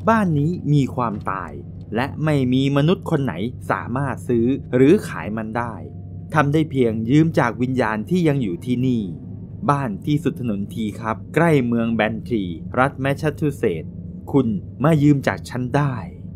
บ้านนี้มีความตายและไม่มีมนุษย์คนไหนสามารถซื้อหรือขายมันได้ทำได้เพียงยืมจากวิญญาณที่ยังอยู่ที่นี่บ้านที่สุดถนนทีครับใกล้เมืองแบนทรีรัฐแมสซาชูเซตส์คุณมายืมจากฉันได้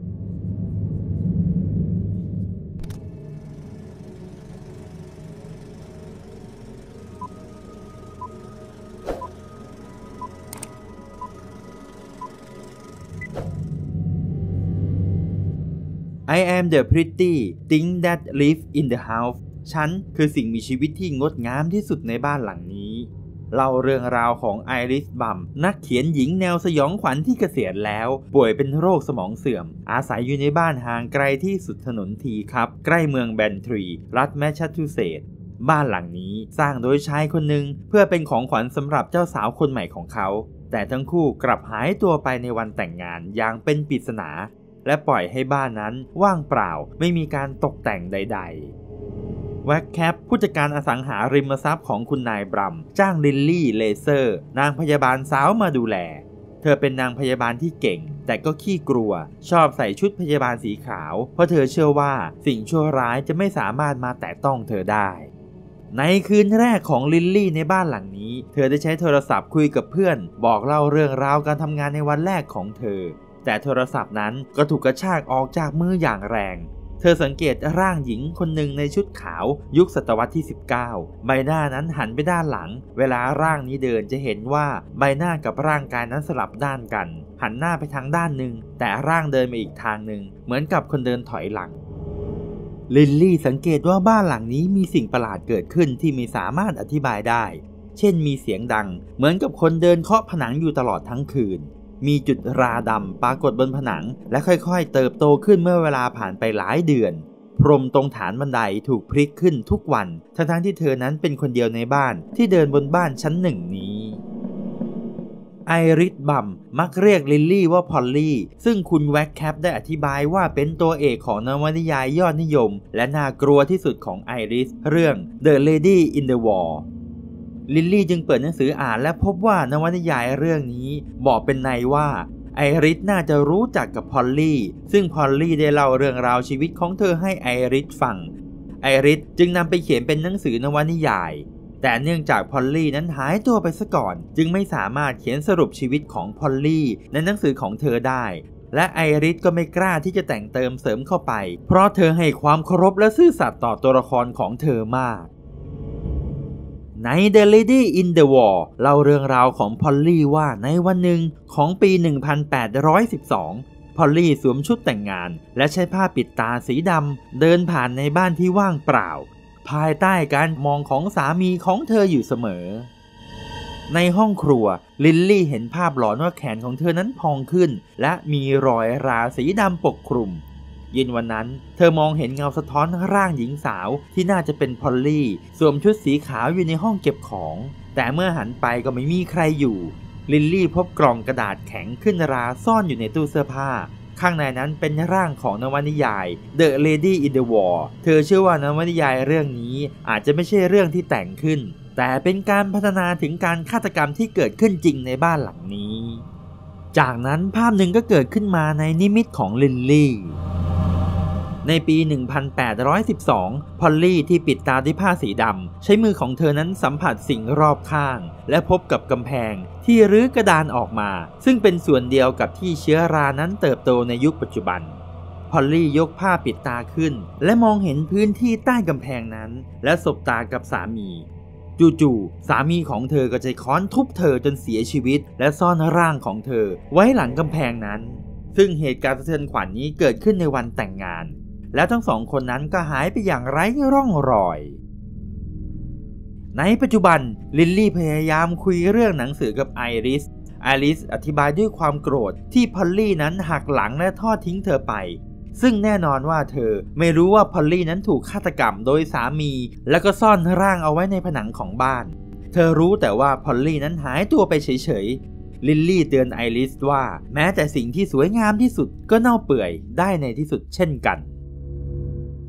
I am the pretty thing that live in the house ฉันคือสิ่งมีชีวิตที่งดงามที่สุดในบ้านหลังนี้เล่าเรื่องราวของไอริสบัมนักเขียนหญิงแนวสยองขวัญที่เกษียณแล้วป่วยเป็นโรคสมองเสื่อมอาศัยอยู่ในบ้านห่างไกลที่สุดถนนทีครับใกล้เมืองแบนทรีรัฐแมสซาชูเซตส์บ้านหลังนี้สร้างโดยชายคนหนึ่งเพื่อเป็นของขวัญสำหรับเจ้าสาวคนใหม่ของเขาแต่ทั้งคู่กลับหายตัวไปในวันแต่งงานอย่างเป็นปริศนาและปล่อยให้บ้านนั้นว่างเปล่าไม่มีการตกแต่งใดๆแว็กแคปผู้จัดการอสังหาริมทรัพย์ของคุณนายบรัมจ้างลิลลี่เลเซอร์นางพยาบาลสาวมาดูแลเธอเป็นนางพยาบาลที่เก่งแต่ก็ขี้กลัวชอบใส่ชุดพยาบาลสีขาวเพราะเธอเชื่อว่าสิ่งชั่วร้ายจะไม่สามารถมาแตะต้องเธอได้ในคืนแรกของลิลลี่ในบ้านหลังนี้เธอได้ใช้โทรศัพท์คุยกับเพื่อนบอกเล่าเรื่องราวการทำงานในวันแรกของเธอแต่โทรศัพท์นั้นก็ถูกกระชากออกจากมืออย่างแรงเธอสังเกตร่างหญิงคนหนึ่งในชุดขาวยุคศตวรรษที่19ใบหน้านั้นหันไปด้านหลังเวลาร่างนี้เดินจะเห็นว่าใบหน้ากับร่างกายนั้นสลับด้านกันหันหน้าไปทางด้านหนึ่งแต่ร่างเดินไปอีกทางหนึ่งเหมือนกับคนเดินถอยหลังลิลลี่สังเกตว่าบ้านหลังนี้มีสิ่งประหลาดเกิดขึ้นที่ไม่สามารถอธิบายได้เช่นมีเสียงดังเหมือนกับคนเดินเคาะผนังอยู่ตลอดทั้งคืนมีจุดราดำปรากฏบนผนังและค่อยๆเติบโตขึ้นเมื่อเวลาผ่านไปหลายเดือนพรมตรงฐานบันไดถูกพลิกขึ้นทุกวันทั้งที่เธอนั้นเป็นคนเดียวในบ้านที่เดินบนบ้านชั้นหนึ่งนี้ไอริสบัมมักเรียกลิลลี่ว่าพอลลี่ซึ่งคุณแว็กแคปได้อธิบายว่าเป็นตัวเอกของนวนิยายยอดนิยมและน่ากลัวที่สุดของไอริสเรื่อง The Lady in the Wallลิลลี่จึงเปิดหนังสืออ่านและพบว่านวนิยายเรื่องนี้บอกเป็นในว่าไอริสน่าจะรู้จักกับพอลลี่ซึ่งพอลลี่ได้เล่าเรื่องราวชีวิตของเธอให้ไอริสฟังไอริสจึงนำไปเขียนเป็นหนังสือนวนิยายแต่เนื่องจากพอลลี่นั้นหายตัวไปซะก่อนจึงไม่สามารถเขียนสรุปชีวิตของพอลลี่ในหนังสือของเธอได้และไอริสก็ไม่กล้าที่จะแต่งเติมเสริมเข้าไปเพราะเธอให้ความเคารพและซื่อสัตย์ต่อตัวละครของเธอมากใน The Lady in the Wall เล่าเรื่องราวของพอลลี่ว่าในวันหนึ่งของปี 1812 พอลลี่สวมชุดแต่งงานและใช้ผ้าปิดตาสีดำเดินผ่านในบ้านที่ว่างเปล่าภายใต้การมองของสามีของเธออยู่เสมอในห้องครัวลิลลี่เห็นภาพหลอนว่าแขนของเธอนั้นพองขึ้นและมีรอยราสีดำปกคลุมเย็นวันนั้นเธอมองเห็นเงาสะท้อนร่างหญิงสาวที่น่าจะเป็นพอลลี่สวมชุดสีขาวอยู่ในห้องเก็บของแต่เมื่อหันไปก็ไม่มีใครอยู่ลิลลี่พบกล่องกระดาษแข็งขึ้นราซ่อนอยู่ในตู้เสื้อผ้าข้างในนั้นเป็นร่างของนวนิยาย The Lady in the Wall เธอเชื่อว่านวนิยายเรื่องนี้อาจจะไม่ใช่เรื่องที่แต่งขึ้นแต่เป็นการพัฒนาถึงการฆาตกรรมที่เกิดขึ้นจริงในบ้านหลังนี้จากนั้นภาพหนึ่งก็เกิดขึ้นมาในนิมิตของลิลลี่ในปี 1812 พอลลี่ที่ปิดตาด้วยผ้าสีดำใช้มือของเธอนั้นสัมผัสสิ่งรอบข้างและพบกับกำแพงที่รื้อกระดานออกมาซึ่งเป็นส่วนเดียวกับที่เชื้อรานั้นเติบโตในยุคปัจจุบันพอลลี่ยกผ้าปิดตาขึ้นและมองเห็นพื้นที่ใต้กำแพงนั้นและสบตากับสามีจู่ๆสามีของเธอก็ใช้ค้อนทุบเธอจนเสียชีวิตและซ่อนร่างของเธอไว้หลังกำแพงนั้นซึ่งเหตุการณ์สะเทือนขวัญนี้เกิดขึ้นในวันแต่งงานและทั้งสองคนนั้นก็หายไปอย่างไร้ร่องรอยในปัจจุบันลิลลี่พยายามคุยเรื่องหนังสือกับไอริสอธิบายด้วยความโกรธที่พอลลี่นั้นหักหลังและทอดทิ้งเธอไปซึ่งแน่นอนว่าเธอไม่รู้ว่าพอลลี่นั้นถูกฆาตกรรมโดยสามีแล้วก็ซ่อนร่างเอาไว้ในผนังของบ้านเธอรู้แต่ว่าพอลลี่นั้นหายตัวไปเฉยๆลิลลี่เตือนไอริสว่าแม้แต่สิ่งที่สวยงามที่สุดก็เน่าเปื่อยได้ในที่สุดเช่นกัน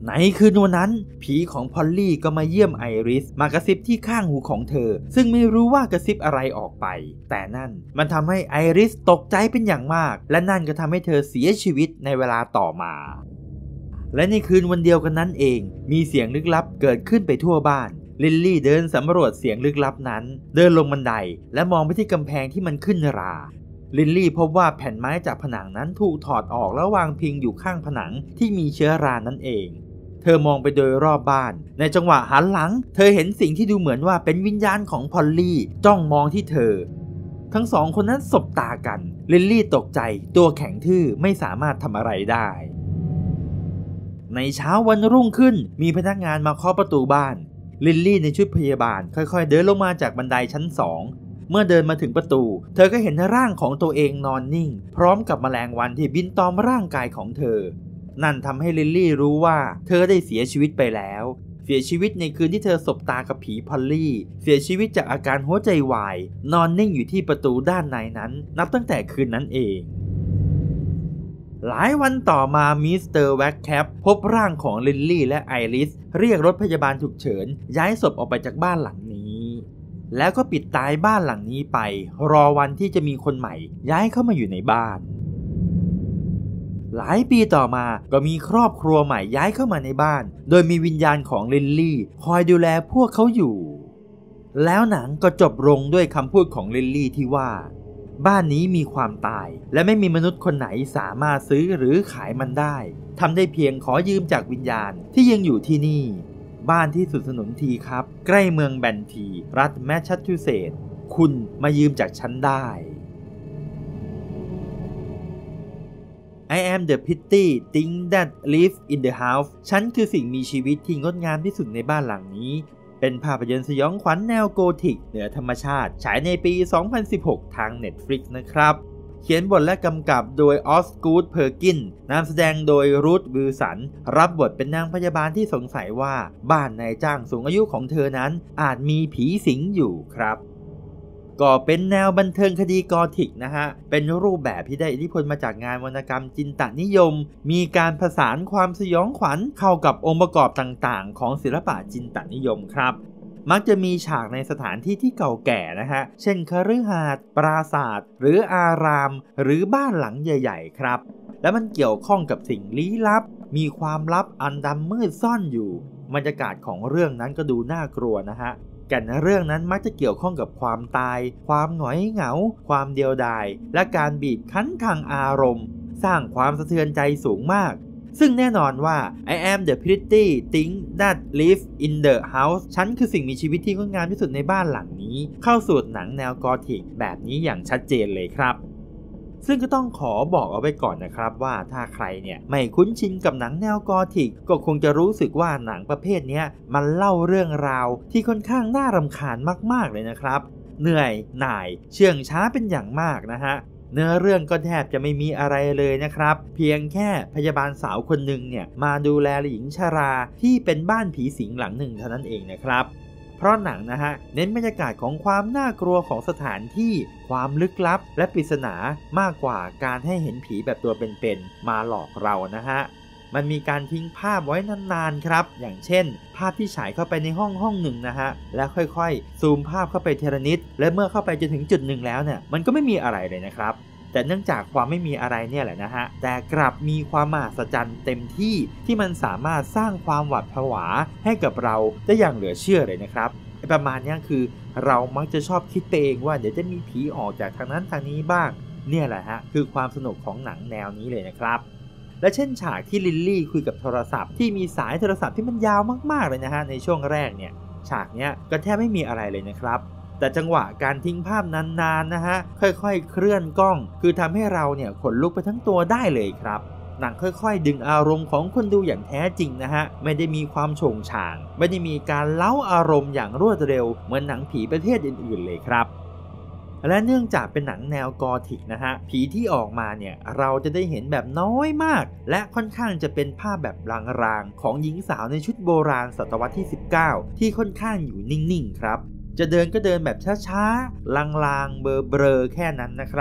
ในคืนวันนั้นผีของพอลลี่ก็มาเยี่ยมไอริสมากระซิบที่ข้างหูของเธอซึ่งไม่รู้ว่ากระซิบอะไรออกไปแต่นั่นมันทำให้ไอริสตกใจเป็นอย่างมากและนั่นก็ทำให้เธอเสียชีวิตในเวลาต่อมาและในคืนวันเดียวกันนั้นเองมีเสียงลึกลับเกิดขึ้นไปทั่วบ้านลิลลี่เดินสำรวจเสียงลึกลับนั้นเดินลงบันไดและมองไปที่กำแพงที่มันขึ้นราลิลลี่พบว่าแผ่นไม้จากผนังนั้นถูกถอดออกแล้ววางพิงอยู่ข้างผนังที่มีเชื้อรานั่นเองเธอมองไปโดยรอบบ้านในจังหวะหันหลังเธอเห็นสิ่งที่ดูเหมือนว่าเป็นวิญญาณของพอลลี่จ้องมองที่เธอทั้งสองคนนั้นสบตากันลิลลี่ตกใจตัวแข็งทื่อไม่สามารถทำอะไรได้ในเช้าวันรุ่งขึ้นมีพนักงานมาเคาะประตูบ้านลิลลี่ในชุดพยาบาลค่อยๆเดินลงมาจากบันไดชั้น2เมื่อเดินมาถึงประตูเธอก็เห็นร่างของตัวเองนอนนิ่งพร้อมกับแมลงวันที่บินตอมร่างกายของเธอนั่นทำให้ลิลลี่รู้ว่าเธอได้เสียชีวิตไปแล้วเสียชีวิตในคืนที่เธอสบตากับผีพอลลี่เสียชีวิตจากอาการหัวใจวายนอนนิ่งอยู่ที่ประตูด้านในนั้นนับตั้งแต่คืนนั้นเองหลายวันต่อมามิสเตอร์แว็กแคปพบร่างของลิลลี่และไอริสเรียกรถพยาบาลฉุกเฉินย้ายศพออกไปจากบ้านหลังนี้แล้วก็ปิดตายบ้านหลังนี้ไปรอวันที่จะมีคนใหม่ย้ายเข้ามาอยู่ในบ้านหลายปีต่อมาก็มีครอบครัวใหม่ย้ายเข้ามาในบ้านโดยมีวิญญาณของลิลลี่คอยดูแลพวกเขาอยู่แล้วหนังก็จบลงด้วยคำพูดของลิลลี่ที่ว่าบ้านนี้มีความตายและไม่มีมนุษย์คนไหนสามารถซื้อหรือขายมันได้ทำได้เพียงขอยืมจากวิญญาณที่ยังอยู่ที่นี่บ้านที่สุดสนุนทีครับใกล้เมืองแบนทีรัฐแมสซาชูเซตส์คุณมายืมจากฉันได้ I am the pretty thing that lives in the house ฉันคือสิ่งมีชีวิตที่งดงามที่สุดในบ้านหลังนี้เป็นภาพยนตร์สยองขวัญแนวโกธิกเหนือธรรมชาติฉายในปี 2016 ทาง Netflix นะครับเขียนบทและกำกับโดยออสกูด เพอร์กินนำแสดงโดยรูธ วิลสันรับบทเป็นนางพยาบาลที่สงสัยว่าบ้านนายจ้างสูงอายุของเธอนั้นอาจมีผีสิงอยู่ครับก็เป็นแนวบันเทิงคดีกอธิกนะฮะเป็นรูปแบบที่ได้อิทธิพลมาจากงานวรรณกรรมจินตนิยมมีการผสานความสยองขวัญเข้ากับองค์ประกอบต่างๆของศิลปะจินตนิยมครับมักจะมีฉากในสถานที่ที่เก่าแก่นะฮะเช่นคฤหาสน์ปราสาทหรืออารามหรือบ้านหลังใหญ่ๆครับและมันเกี่ยวข้องกับสิ่งลี้ลับมีความลับอันดำมืดซ่อนอยู่บรรยากาศของเรื่องนั้นก็ดูน่ากลัวนะฮะแก่นเรื่องนั้นมักจะเกี่ยวข้องกับความตายความหงอยเหงาความเดียวดายและการบีบคั้นทางอารมณ์สร้างความสะเทือนใจสูงมากซึ่งแน่นอนว่า I am the pretty thing that lives in the house ฉันคือสิ่งมีชีวิตที่งดงามที่สุดในบ้านหลังนี้เข้าสู่หนังแนวกอธิกแบบนี้อย่างชัดเจนเลยครับซึ่งก็ต้องขอบอกเอาไว้ก่อนนะครับว่าถ้าใครเนี่ยไม่คุ้นชินกับหนังแนวกอธิกก็คงจะรู้สึกว่าหนังประเภทนี้มันเล่าเรื่องราวที่ค่อนข้างน่ารำคาญมากๆเลยนะครับเหนื่อยหน่ายเชื่องช้าเป็นอย่างมากนะฮะเนื้อเรื่องก็แทบจะไม่มีอะไรเลยนะครับเพียงแค่พยาบาลสาวคนหนึ่งเนี่ยมาดูแลหญิงชราที่เป็นบ้านผีสิงหลังหนึ่งเท่านั้นเองนะครับเพราะหนังนะฮะเน้นบรรยากาศของความน่ากลัวของสถานที่ความลึกลับและปริศนามากกว่าการให้เห็นผีแบบตัวเป็นๆมาหลอกเรานะฮะมันมีการทิ้งภาพไว้นานๆครับอย่างเช่นภาพที่ฉายเข้าไปในห้องหนึ่งนะฮะแล้วค่อยๆซูมภาพเข้าไปทีละนิดและเมื่อเข้าไปจนถึงจุดหนึ่งแล้วเนี่ยมันก็ไม่มีอะไรเลยนะครับแต่เนื่องจากความไม่มีอะไรเนี่ยแหละนะฮะแต่กลับมีความมหัศจรรย์เต็มที่ที่มันสามารถสร้างความหวาดผวาให้กับเราได้อย่างเหลือเชื่อเลยนะครับประมาณนี้คือเรามักจะชอบคิดไปเองว่าเดี๋ยวจะมีผีออกจากทางนั้นทางนี้บ้างเนี่ยแหละฮะคือความสนุกของหนังแนวนี้เลยนะครับและเช่นฉากที่ลิลลี่คุยกับโทรศัพท์ที่มีสายโทรศัพท์ที่มันยาวมากๆเลยนะฮะในช่วงแรกเนี่ยฉากเนี้ยก็แทบไม่มีอะไรเลยนะครับแต่จังหวะการทิ้งภาพนานๆนะฮะค่อยๆเคลื่อนกล้องคือทำให้เราเนี่ยขนลุกไปทั้งตัวได้เลยครับหนังค่อยๆดึงอารมณ์ของคนดูอย่างแท้จริงนะฮะไม่ได้มีความโฉงฉางไม่ได้มีการเล้าอารมณ์อย่างรวดเร็วเหมือนหนังผีประเภทอื่นๆเลยครับและเนื่องจากเป็นหนังแนวกอธิกนะฮะผีที่ออกมาเนี่ยเราจะได้เห็นแบบน้อยมากและค่อนข้างจะเป็นภาพแบบลางๆของหญิงสาวในชุดโบราณศตวรรษที่19ที่ค่อนข้างอยู่นิ่งๆครับจะเดินก็เดินแบบช้าๆลางๆเบลอๆแค่นั้นนะครับ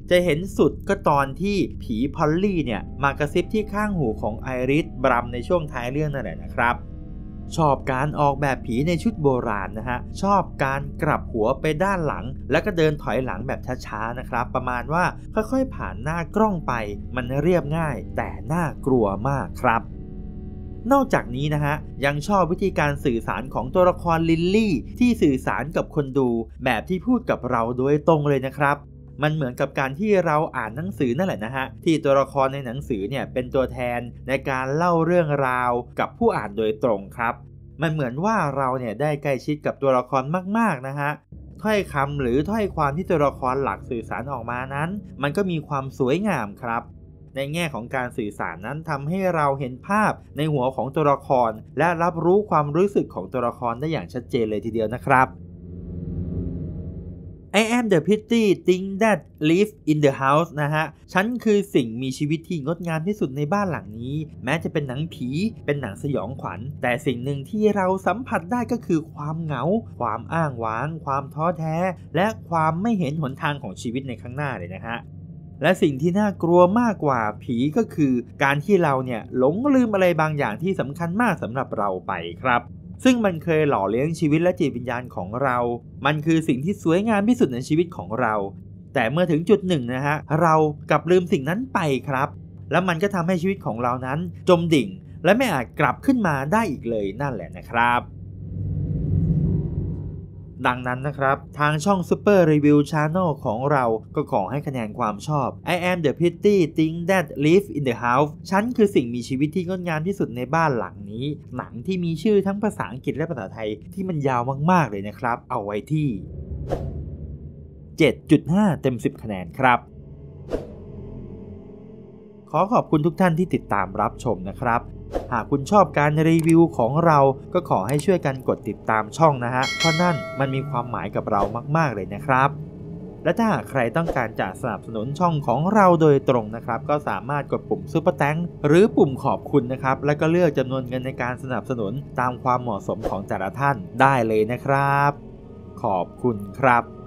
จะเห็นสุดก็ตอนที่ผีพอลลี่เนี่ยมากระซิบที่ข้างหูของไอริสบรัมในช่วงท้ายเรื่องนั่นแหละนะครับชอบการออกแบบผีในชุดโบราณนะฮะชอบการกลับหัวไปด้านหลังแล้วก็เดินถอยหลังแบบช้าๆนะครับประมาณว่าค่อยๆผ่านหน้ากล้องไปมันเรียบง่ายแต่น่ากลัวมากครับนอกจากนี้นะฮะยังชอบวิธีการสื่อสารของตัวละครลิลลี่ที่สื่อสารกับคนดูแบบที่พูดกับเราโดยตรงเลยนะครับมันเหมือนกับการที่เราอ่านหนังสือนั่นแหละนะฮะที่ตัวละครในหนังสือเนี่ยเป็นตัวแทนในการเล่าเรื่องราวกับผู้อ่านโดยตรงครับมันเหมือนว่าเราเนี่ยได้ใกล้ชิดกับตัวละครมากๆนะฮะถ้อยคำหรือถ้อยความที่ตัวละครหลักสื่อสารออกมานั้นมันก็มีความสวยงามครับในแง่ของการสื่อสารนั้นทำให้เราเห็นภาพในหัวของตัวละครและรับรู้ความรู้สึกของตัวละครได้อย่างชัดเจนเลยทีเดียวนะครับ I am the pretty thing that lives in the house นะฮะฉันคือสิ่งมีชีวิตที่งดงามที่สุดในบ้านหลังนี้แม้จะเป็นหนังผีเป็นหนังสยองขวัญแต่สิ่งหนึ่งที่เราสัมผัสได้ก็คือความเหงาความอ้างว้างความท้อแท้และความไม่เห็นหนทางของชีวิตในข้างหน้าเลยนะฮะและสิ่งที่น่ากลัวมากกว่าผีก็คือการที่เราเนี่ยหลงลืมอะไรบางอย่างที่สำคัญมากสำหรับเราไปครับซึ่งมันเคยหล่อเลี้ยงชีวิตและจิตวิญญาณของเรามันคือสิ่งที่สวยงามที่สุดในชีวิตของเราแต่เมื่อถึงจุดหนึ่งนะฮะเรากลับลืมสิ่งนั้นไปครับแล้วมันก็ทำให้ชีวิตของเรานั้นจมดิ่งและไม่อาจกลับขึ้นมาได้อีกเลยนั่นแหละนะครับดังนั้นนะครับทางช่อง Super Review Channel ของเราก็ขอให้คะแนนความชอบ I am the pretty thing that lives in the house ฉันคือสิ่งมีชีวิตที่งดงามที่สุดในบ้านหลังนี้หนังที่มีชื่อทั้งภาษาอังกฤษและภาษาไทยที่มันยาวมากๆเลยนะครับเอาไว้ที่ 7.5 เต็ม 10 คะแนนครับขอขอบคุณทุกท่านที่ติดตามรับชมนะครับหากคุณชอบการรีวิวของเราก็ขอให้ช่วยกันกดติดตามช่องนะฮะเพราะนั่นมันมีความหมายกับเรามากๆเลยนะครับและถ้าหากใครต้องการจะสนับสนุนช่องของเราโดยตรงนะครับก็สามารถกดปุ่มซุปเปอร์แตงหรือปุ่มขอบคุณนะครับแล้วก็เลือกจำนวนเงินในการสนับสนุนตามความเหมาะสมของแต่ละท่านได้เลยนะครับขอบคุณครับ